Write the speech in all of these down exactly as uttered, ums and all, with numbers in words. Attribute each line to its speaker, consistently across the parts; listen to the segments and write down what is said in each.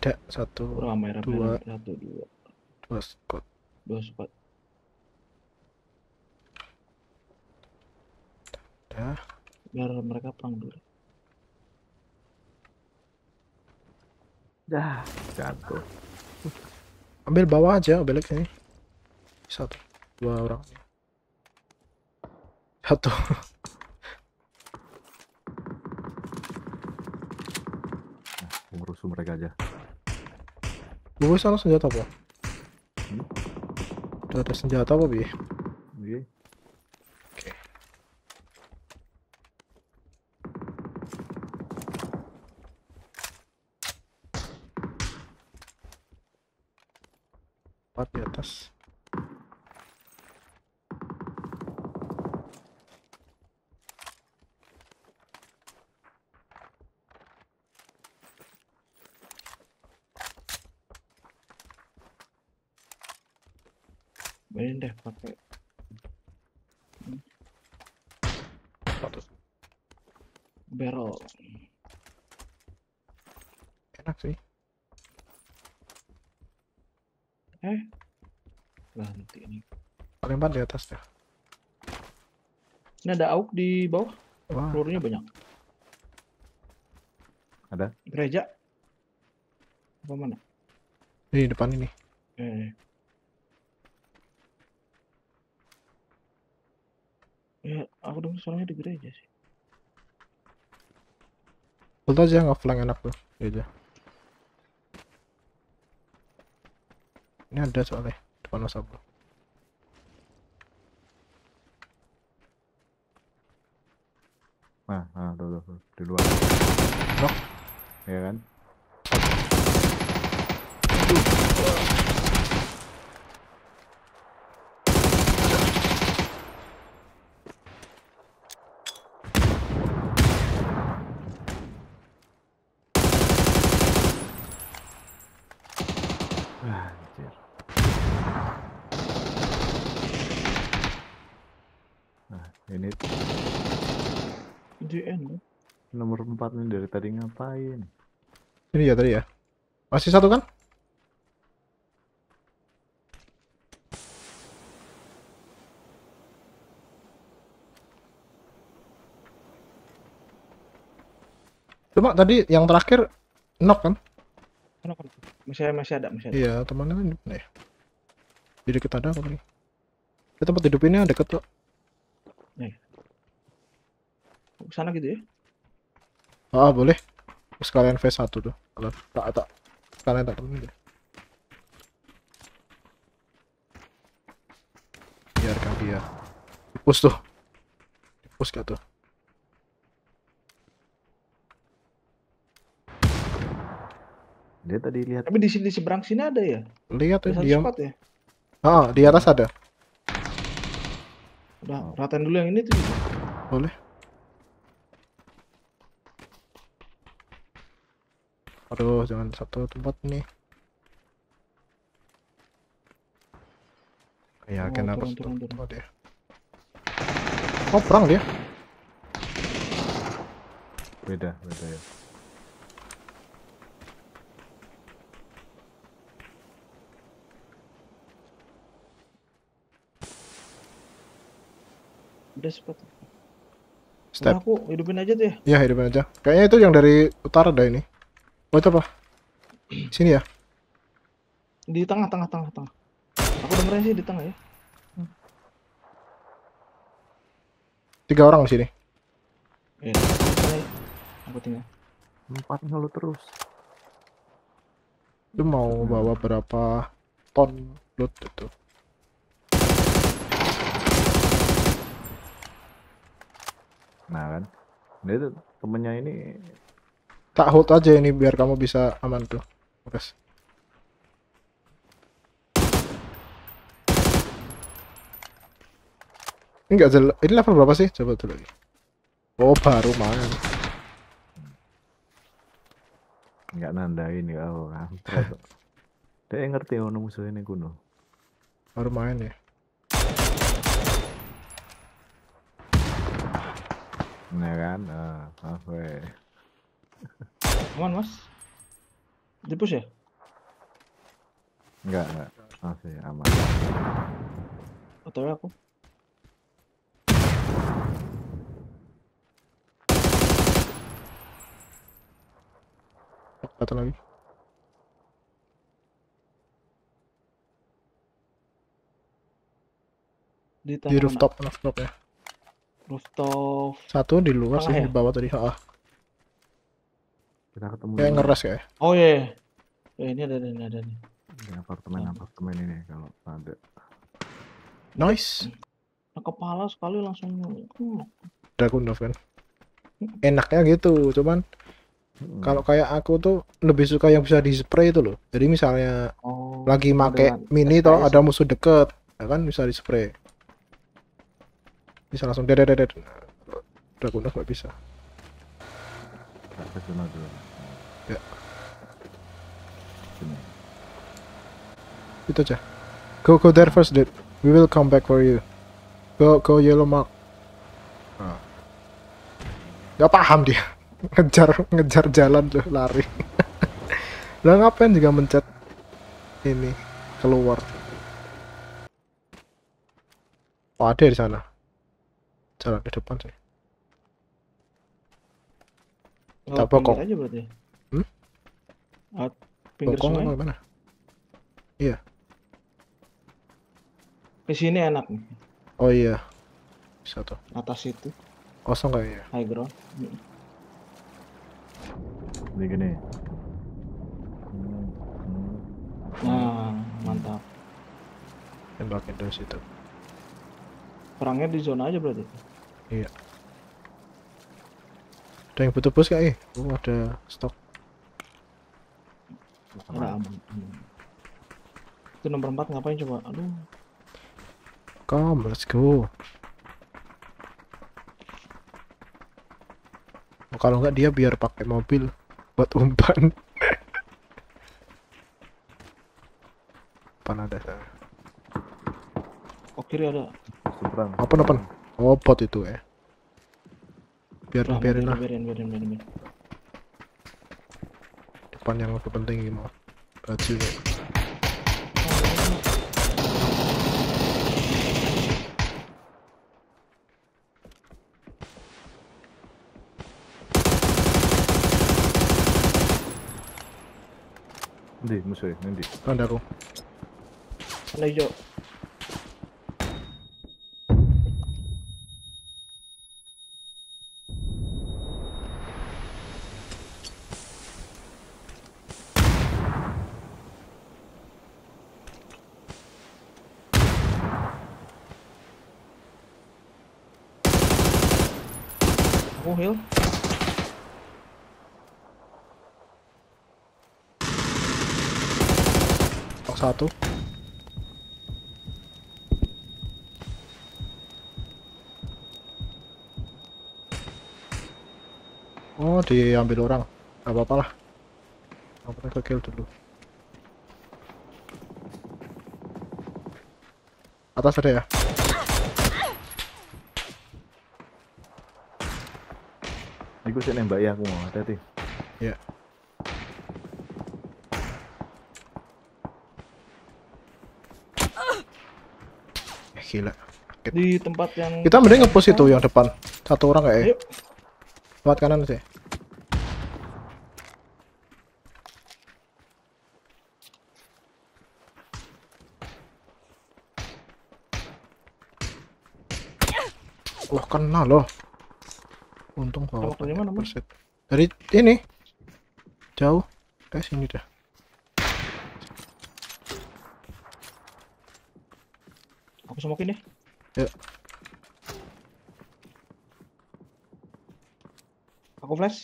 Speaker 1: Ada satu,
Speaker 2: ramai ramai
Speaker 1: dua,
Speaker 2: ramai. Satu dua
Speaker 1: dua squad.
Speaker 2: dua squad.
Speaker 1: Ada.
Speaker 2: Biar mereka perang dulu.
Speaker 3: Dah, jatuh.
Speaker 1: Ambil bawah aja, balik sini. Satu, dua orang. Satu.
Speaker 3: Nah, ngurus mereka aja.
Speaker 1: Gue sana senjata apa?
Speaker 3: Hmm?
Speaker 1: Udah ada senjata apa, Bi?
Speaker 3: Oke.
Speaker 1: Oke. Empat di atas.
Speaker 2: Main deh pakai
Speaker 1: Satu.
Speaker 2: barrel.
Speaker 1: Enak sih.
Speaker 2: Eh, ganti nih.
Speaker 1: Paling empat di atas dah.
Speaker 2: Ini ada A U K di bawah.
Speaker 1: Wah,
Speaker 2: Pelurunya banyak.
Speaker 3: Ada?
Speaker 2: Gereja. Apa mana?
Speaker 1: di depan ini.
Speaker 2: Eh. Ya, aku dengar suaranya di gereja sih.
Speaker 1: Ult aja nge-flank enak tuh. Iya aja. Ini ada soalnya depan Mas Abu.
Speaker 3: Nah, nah, tuh, tuh, tuh. Di luar.
Speaker 1: Knock.
Speaker 3: Ya kan? Anjir. Nah, ini
Speaker 2: J N.
Speaker 3: nomor empat nih, dari tadi ngapain?
Speaker 1: Ini ya tadi ya. Masih satu kan? Cuma tadi yang terakhir knock kan?
Speaker 2: Mana kan? Masih masih ada, masih ada.
Speaker 1: Iya, temannya kan hidup nih. Di deket ada apa nih? Di tempat hidup ini deket kok.
Speaker 2: Nih. Ke sana gitu ya?
Speaker 1: Ah, boleh. Sekalian V satu tuh. Kalau tak tak sekalian tak temenin deh. Biarkan dia. Dipus tuh. Dipus gak tuh?
Speaker 3: Dia tadi lihat.
Speaker 2: Tapi di sini di seberang sini ada ya?
Speaker 1: Lihat ya,
Speaker 2: Ada satu
Speaker 1: diam.
Speaker 2: spot ya?
Speaker 1: Ah, di atas ada.
Speaker 2: Udah,
Speaker 3: Oh.
Speaker 2: ratain dulu yang ini tuh.
Speaker 1: Boleh. Aduh, jangan satu tempat nih. Yakin
Speaker 2: Oh,
Speaker 1: apa
Speaker 2: turun,
Speaker 1: satu
Speaker 2: turun, turun.
Speaker 1: tempat ya? Oh, perang dia.
Speaker 3: Beda, beda ya.
Speaker 2: Udah spot.
Speaker 1: Step.
Speaker 2: Udah, aku hidupin aja tuh ya.
Speaker 1: Ya, hidupin aja. Kayaknya itu yang dari utara dah ini. Oh, itu apa? Sini ya?
Speaker 2: Di tengah, tengah, tengah, tengah. Aku dengerin sih di tengah ya.
Speaker 1: Tiga orang di sini.
Speaker 2: Iya. Aku tinggal.
Speaker 3: Empat ngeluh terus.
Speaker 1: Itu mau bawa berapa ton loot itu?
Speaker 3: Nah kan, dia tuh temennya ini.
Speaker 1: Tak hold aja ini biar kamu bisa aman tuh. Guys. Ini enggak jelas. Ini level berapa sih? Coba tuh lagi. Oh, baru main.
Speaker 3: Nggak nandain ya, oh kampret. Dia ngerti ono musuh ini kuno.
Speaker 1: Baru main ya.
Speaker 3: Nah kan, ah, ah weh.
Speaker 2: Aman, Mas. Di push ya?
Speaker 3: Enggak, enggak. Masih aman.
Speaker 2: Otw aku.
Speaker 1: Satu lagi.
Speaker 2: Di
Speaker 1: Di
Speaker 2: tanah mana?
Speaker 1: rooftop, rooftop ya.
Speaker 2: Rooftop.
Speaker 1: Satu di luar
Speaker 2: Tengah
Speaker 1: sih,
Speaker 2: ya?
Speaker 1: di bawah tadi. Ah,
Speaker 3: Kita ketemu
Speaker 1: kayak
Speaker 3: dulu
Speaker 1: ngeres kayak.
Speaker 2: Oh iya. Yeah. Ya, ini ada, ini ada nih.
Speaker 3: di apartemen-apartemen ini kalau ada.
Speaker 1: Nice.
Speaker 2: Nah, kepala sekali langsung. Hmm.
Speaker 1: Dragunov kan. Enaknya gitu, cuman
Speaker 3: Mm-mm.
Speaker 1: kalau kayak aku tuh lebih suka yang bisa di spray itu loh. Jadi misalnya
Speaker 2: Oh,
Speaker 1: lagi make
Speaker 2: modelan
Speaker 1: mini
Speaker 2: S K S
Speaker 1: toh
Speaker 2: ya?
Speaker 1: ada musuh deket, ya kan bisa di spray. Bisa langsung dedet dedet. Dragunov nggak bisa.
Speaker 3: Kita ke sana dulu.
Speaker 1: Ya.
Speaker 3: Sini.
Speaker 1: Itu aja. Go go there first, dude. We will come back for you. Go go yellow mark. Nah. Gak paham dia. Ngejar ngejar jalan tuh lari. Lah ngapain juga mencet ini keluar. Oh, ada di sana. Jalan di depan sih.
Speaker 2: Oh,
Speaker 1: Tak bokong.
Speaker 2: pinggir aja berarti.
Speaker 1: Hmm?
Speaker 2: Ah, pinggir
Speaker 1: Bokong
Speaker 2: sungai.
Speaker 1: apa gimana? Iya.
Speaker 2: Ke sini enak nih.
Speaker 1: Oh iya. Bisa tuh.
Speaker 2: Atas itu,
Speaker 1: Kosong kayaknya.
Speaker 2: high ground.
Speaker 3: Ini gini. Hmm, hmm.
Speaker 2: Nah, mantap.
Speaker 1: Tembakin dari situ.
Speaker 2: Perangnya di zona aja berarti.
Speaker 1: Iya. Ada yang butuh bus kayak? Eh, oh ada stok.
Speaker 2: Ada aman. aman. Itu nomor empat ngapain coba? Aduh.
Speaker 1: Come, let's go. Oh, kalau nggak dia biar pakai mobil buat umpan. Pan ada sana.
Speaker 2: Oh, kiri ada.
Speaker 3: Seberang.
Speaker 1: Apa apa? Oh, bot itu ya. Biar
Speaker 2: Udah,
Speaker 1: biarin lah.
Speaker 2: biarin, biarin, biarin, biarin.
Speaker 1: Depan yang lebih penting gimana? Baju ya.
Speaker 3: Nanti musuhnya, nanti.
Speaker 1: Ada aku.
Speaker 2: Ada hijau. Aku heal.
Speaker 1: Stok satu. Oh, diambil orang. Gak apa-apa lah. Apa ke kill dulu. Atas ada ya?
Speaker 3: Iku sih nembak ya aku mau hati-hati.
Speaker 1: Iya. Eh, gila.
Speaker 2: Di tempat yang
Speaker 1: Kita mending nge-push itu yang depan. Satu orang kayak.
Speaker 2: Ayo.
Speaker 1: Lewat kanan sih. Wah, kena loh. Untung bawa
Speaker 2: Tembak dari mana, Bang?
Speaker 1: perset. Dari ini. Jauh. Kayak sini dah.
Speaker 2: Aku smokin deh.
Speaker 1: Ya.
Speaker 2: Aku flash.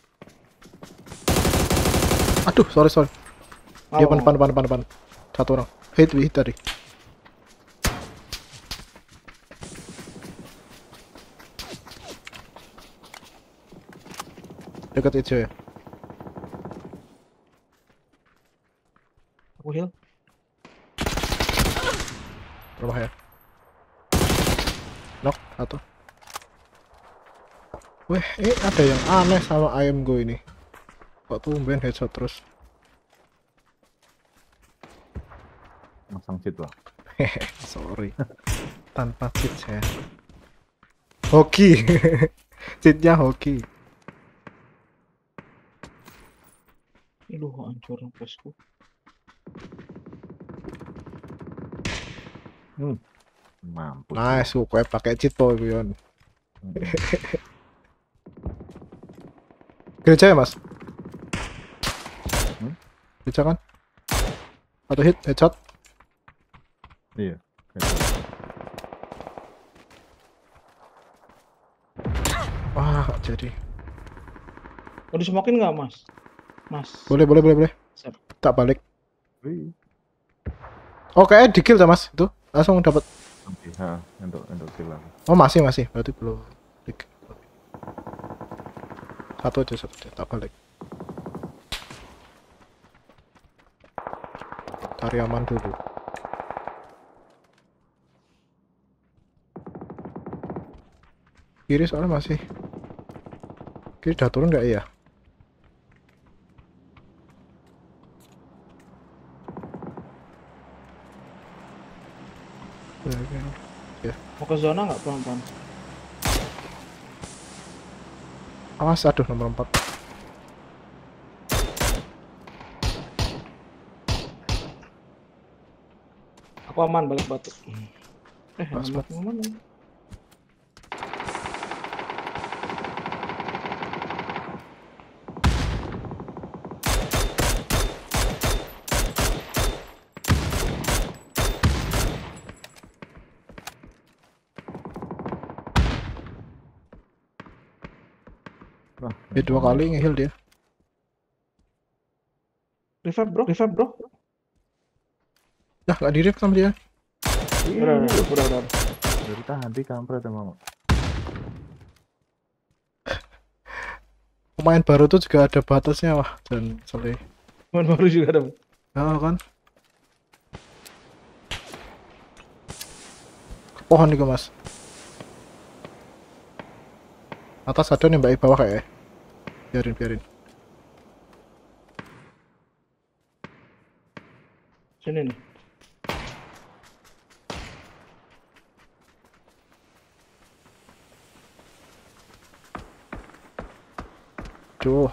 Speaker 1: Aduh, sorry sorry. Dia
Speaker 2: Oh,
Speaker 1: depan depan depan depan. Satu orang. Hit hit tadi. Dekat hijau ya.
Speaker 2: Aku heal.
Speaker 1: Rumah ya. Knock satu. Weh, eh ada yang aneh sama ayam gue ini. Kok tumben headshot terus.
Speaker 3: cheat bang.
Speaker 1: Sorry. Tanpa cheat saya. Hoki. Cheatnya hoki.
Speaker 2: Aduh, hancur pesku.
Speaker 3: Hmm. Mampus.
Speaker 1: Nice, gue pakai cheat po Yon.
Speaker 3: Hmm.
Speaker 1: Gereja ya mas?
Speaker 3: Hmm?
Speaker 1: Gereja kan? Atau hit, headshot?
Speaker 3: Iya. Kayak
Speaker 1: Wah, gak jadi.
Speaker 2: Mau disemokin nggak, Mas? Mas.
Speaker 1: Boleh, boleh, boleh, boleh.
Speaker 2: Siap.
Speaker 1: Tak balik.
Speaker 3: Wih.
Speaker 1: Oh, kayaknya di kill dah mas. Itu langsung dapat.
Speaker 3: Oke, ha, untuk untuk kill aku.
Speaker 1: Oh masih masih. Berarti belum. Di kill. Satu aja, satu aja. Tak balik. Cari aman dulu. Kiri soalnya masih. Kiri udah turun nggak ya? Ya.
Speaker 2: Mau ke zona nggak pelan-pelan?
Speaker 1: Awas, aduh nomor empat.
Speaker 2: Aku aman balik batu. Eh,
Speaker 1: Pas
Speaker 2: aman aman.
Speaker 3: Wah,
Speaker 1: Ya dua kali nge-heal dia.
Speaker 2: Revive bro, revive bro.
Speaker 1: Dah nggak di-rev sama dia.
Speaker 3: Iya,
Speaker 2: Udah, udah, udah, udah.
Speaker 3: dari tadi kampret emang.
Speaker 1: Pemain baru tuh juga ada batasnya wah dan sorry.
Speaker 2: Teman baru juga ada.
Speaker 1: Nah, kan. Ke pohon nih mas. Atas ada nih mbak di bawah kayak. Biarin biarin.
Speaker 2: Sini nih.
Speaker 1: Duh.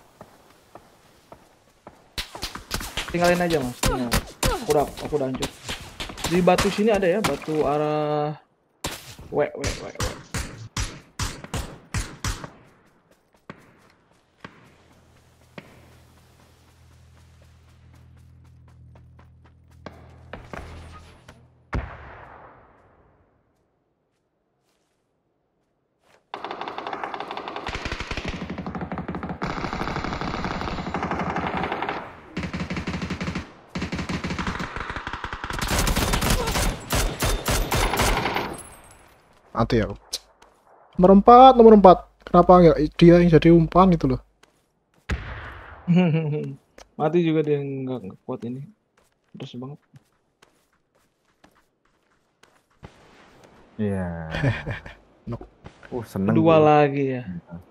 Speaker 2: Tinggalin aja mas. Tinggal. Aku udah, aku udah hancur. Di batu sini ada ya, batu arah. Wek, wek, wek, wek.
Speaker 1: Mati ya. Nomor empat, nomor empat. Kenapa nggak dia yang jadi umpan itu loh?
Speaker 2: Mati juga dia nggak nggak kuat ini. Terus banget.
Speaker 3: Iya.
Speaker 1: Nok.
Speaker 3: Oh, seneng
Speaker 2: Dua
Speaker 3: gua.
Speaker 2: lagi ya.